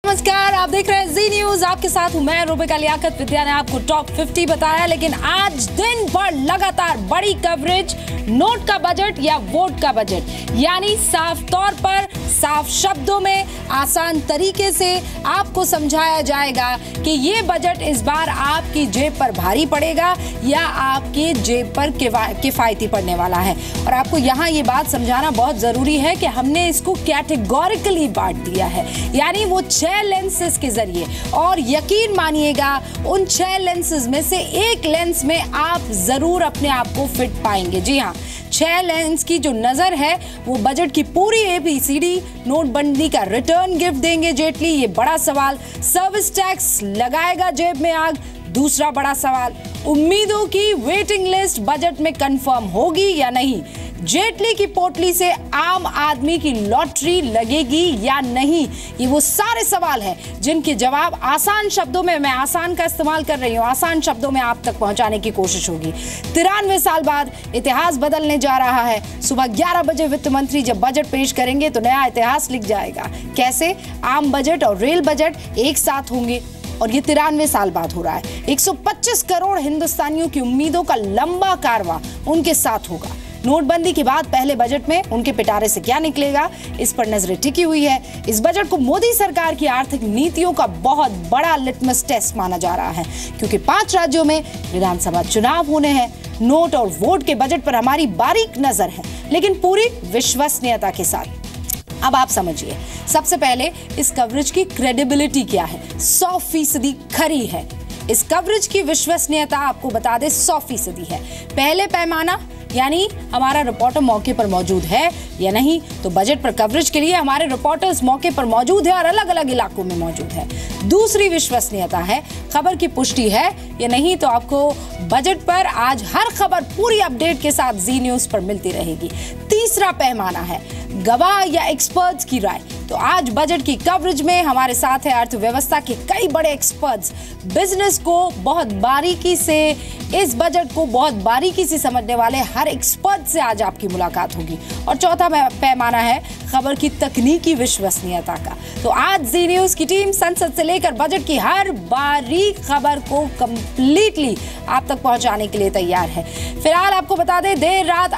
नमस्कार, आप देख रहे हैं जी न्यूज। आपके साथ हूं मैं रुबिका लियाकत। विद्या ने आपको टॉप 50 बताया, लेकिन आज दिन भर लगातार बड़ी कवरेज नोट का बजट या वोट का बजट, यानी साफ तौर पर साफ शब्दों में आसान तरीके से आपको समझाया जाएगा कि ये बजट इस बार आपकी जेब पर भारी पड़ेगा या आपकी जेब पर किफायती पड़ने वाला है। और आपको यहाँ ये बात समझाना बहुत जरूरी है कि हमने इसको कैटेगोरिकली बांट दिया है, यानी वो 6 लेंसेज के जरिए। और यकीन मानिएगा उन 6 लेंसेज में से एक लेंस में आप जरूर अपने आप को फिट पाएंगे। जी हाँ, 6 लेंस की जो नजर है वो बजट की पूरी ABCD, नोटबंदी का रिटर्न गिफ्ट देंगे जेटली, ये बड़ा सवाल, सर्विस टैक्स लगाएगा जेब में आग, दूसरा बड़ा सवाल, उम्मीदों की वेटिंग लिस्ट बजट में कंफर्म होगी या नहीं, जेटली की पोटली से आम आदमी की लॉटरी लगेगी या नहीं। ये वो सारे सवाल हैं जिनके जवाब आसान शब्दों में, मैं आसान का इस्तेमाल कर रही हूं, आसान शब्दों में आप तक पहुंचाने की कोशिश होगी। 93 साल बाद इतिहास बदलने जा रहा है। सुबह 11 बजे वित्त मंत्री जब बजट पेश करेंगे तो नया इतिहास लिख जाएगा। कैसे? आम बजट और रेल बजट एक साथ होंगे और ये 93 साल बाद हो रहा है। 125 करोड़ हिंदुस्तानियों की उम्मीदों का लंबा कारवां उनके साथ होगा। नोटबंदी के बाद पहले बजट में उनके पिटारे से क्या निकलेगा, इस पर नजरें टिकी हुई है। इस बजट को मोदी सरकार की आर्थिक नीतियों का बहुत बड़ा लिटमस टेस्ट माना जा रहा है, क्योंकि 5 राज्यों में विधानसभा चुनाव होने हैं। नोट और वोट के बजट पर हमारी बारीक नजर है, लेकिन पूरी विश्वसनीयता के साथ। अब आप समझिए, सबसे पहले इस कवरेज की क्रेडिबिलिटी क्या है। 100% खरी है। इस कवरेज की विश्वसनीयता आपको बता दे 100% है। पहले पैमाना, यानी हमारा रिपोर्टर मौके पर मौजूद है या नहीं, तो बजट पर कवरेज के लिए हमारे रिपोर्टर्स मौके पर मौजूद है और अलग अलग इलाकों में मौजूद है। दूसरी विश्वसनीयता है, खबर की पुष्टि है या नहीं, तो आपको बजट पर आज हर खबर पूरी अपडेट के साथ जी न्यूज पर मिलती रहेगी। तीसरा पैमाना है गवाह या एक्सपर्ट्स की राय। तो आज बजट की कवरेज में हमारे साथ है अर्थव्यवस्था के कई बड़े एक्सपर्ट्स। बिजनेस को बहुत बारीकी से, इस बजट को बहुत बारीकी से समझने वाले हर एक्सपर्ट से आज आपकी मुलाकात होगी। और चौथा पैमाना है खबर की तकनीकी विश्वसनीयता का। तो आज जी न्यूज की टीम संसद से लेकर बजट की हर बारीक खबर को कंप्लीटली आप तक पहुंचाने के लिए तैयार है। फिलहाल आपको बता दें, देर रात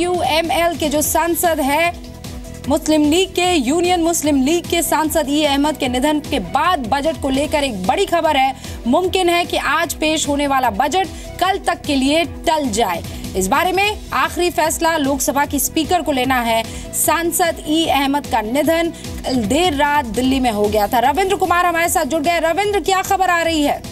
IUML के जो सांसद है, मुस्लिम लीग के, यूनियन मुस्लिम लीग के सांसद E अहमद के निधन के बाद बजट को लेकर एक बड़ी खबर है। मुमकिन है कि आज पेश होने वाला बजट कल तक के लिए टल जाए। इस बारे में आखिरी फैसला लोकसभा की स्पीकर को लेना है। सांसद E अहमद का निधन कल देर रात दिल्ली में हो गया था। रविंद्र कुमार हमारे साथ जुड़ गए। रविंद्र, क्या खबर आ रही है?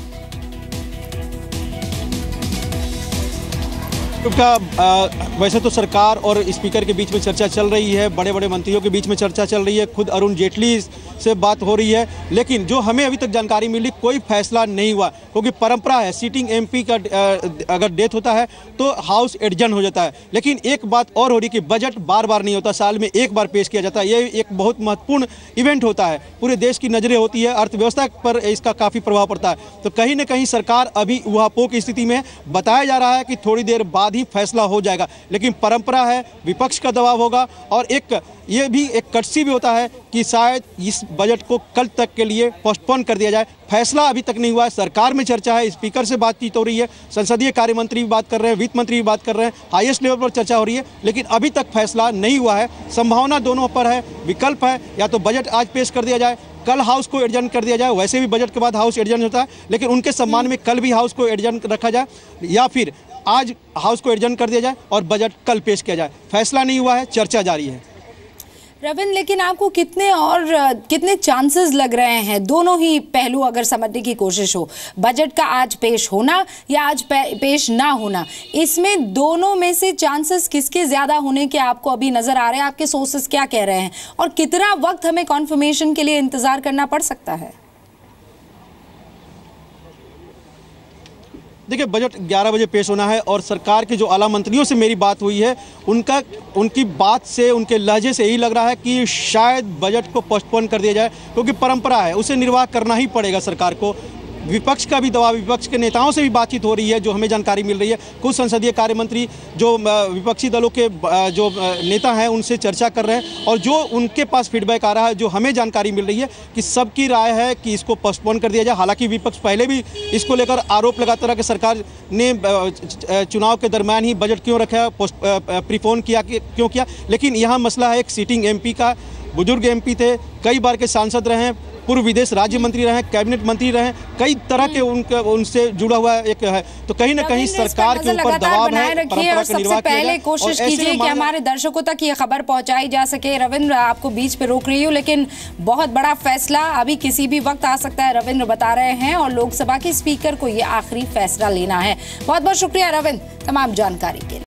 वैसे तो सरकार और स्पीकर के बीच में चर्चा चल रही है, बड़े बड़े मंत्रियों के बीच में चर्चा चल रही है, खुद अरुण जेटली से बात हो रही है, लेकिन जो हमें अभी तक जानकारी मिली कोई फैसला नहीं हुआ, क्योंकि परंपरा है सीटिंग MP का अगर डेथ होता है तो हाउस एडजर्न हो जाता है। लेकिन एक बात और हो रही कि बजट बार बार नहीं होता, साल में एक बार पेश किया जाता है। ये एक बहुत महत्वपूर्ण इवेंट होता है, पूरे देश की नज़रें होती है, अर्थव्यवस्था पर इसका काफ़ी प्रभाव पड़ता है। तो कहीं ना कहीं सरकार अभी ऊहापोह की स्थिति में, बताया जा रहा है कि थोड़ी देर बाद ही फैसला हो जाएगा, लेकिन परंपरा है, विपक्ष का दबाव होगा और ये भी एक कटसी भी होता है कि शायद इस बजट को कल तक के लिए पोस्टपोन कर दिया जाए। फैसला अभी तक नहीं हुआ है, सरकार में चर्चा है, स्पीकर से बातचीत हो रही है, संसदीय कार्य मंत्री भी बात कर रहे हैं, वित्त मंत्री भी बात कर रहे हैं, हाईएस्ट लेवल पर चर्चा हो रही है, लेकिन अभी तक फैसला नहीं हुआ है। संभावना दोनों पर है, विकल्प है, या तो बजट आज पेश कर दिया जाए, कल हाउस को एडजर्न कर दिया जाए, वैसे भी बजट के बाद हाउस एडजर्न होता है, लेकिन उनके सम्मान में कल भी हाउस को एडजर्न रखा जाए, या फिर आज हाउस को एडजर्न कर दिया जाए और बजट कल पेश किया जाए। फैसला नहीं हुआ है, चर्चा जारी है। रविंद्र, लेकिन आपको कितने चांसेस लग रहे हैं, दोनों ही पहलू अगर समझने की कोशिश हो, बजट का आज पेश होना या आज पेश ना होना, इसमें दोनों में से चांसेस किसके ज्यादा होने के आपको अभी नजर आ रहे हैं? आपके सोर्सेस क्या कह रहे हैं और कितना वक्त हमें कॉन्फर्मेशन के लिए इंतजार करना पड़ सकता है? देखिए, बजट 11 बजे पेश होना है और सरकार के जो आला मंत्रियों से मेरी बात हुई है, उनकी बात से, उनके लहजे से यही लग रहा है कि शायद बजट को पोस्टपोन कर दिया जाए, क्योंकि परंपरा है, उसे निर्वाह करना ही पड़ेगा सरकार को। विपक्ष का भी दबाव, विपक्ष के नेताओं से भी बातचीत हो रही है, जो हमें जानकारी मिल रही है। कुछ संसदीय कार्य मंत्री जो विपक्षी दलों के जो नेता हैं उनसे चर्चा कर रहे हैं, और जो उनके पास फीडबैक आ रहा है, जो हमें जानकारी मिल रही है कि सबकी राय है कि इसको पोस्टपोन कर दिया जाए। हालांकि विपक्ष पहले भी इसको लेकर आरोप लगाता रहा कि सरकार ने चुनाव के दरमियान ही बजट क्यों रखा, प्रीपोन किया, क्यों किया। लेकिन यहाँ मसला है एक सीटिंग एमपी का। बुजुर्ग एमपी थे, कई बार के सांसद रहे हैं, पूर्व विदेश राज्य मंत्री रहे, कैबिनेट मंत्री रहे, कई तरह के उनसे जुड़ा हुआ एक है। तो कहीं ना कहीं सरकार के ऊपर दबाव है। रखिए और सबसे पहले कोशिश कीजिए कि हमारे दर्शकों तक ये खबर पहुंचाई जा सके। रविंद्र, आपको बीच पे रोक रही हूँ, लेकिन बहुत बड़ा फैसला अभी किसी भी वक्त आ सकता है, रविंद्र बता रहे हैं, और लोकसभा के स्पीकर को ये आखिरी फैसला लेना है। बहुत बहुत शुक्रिया रविंद्र तमाम जानकारी के लिए।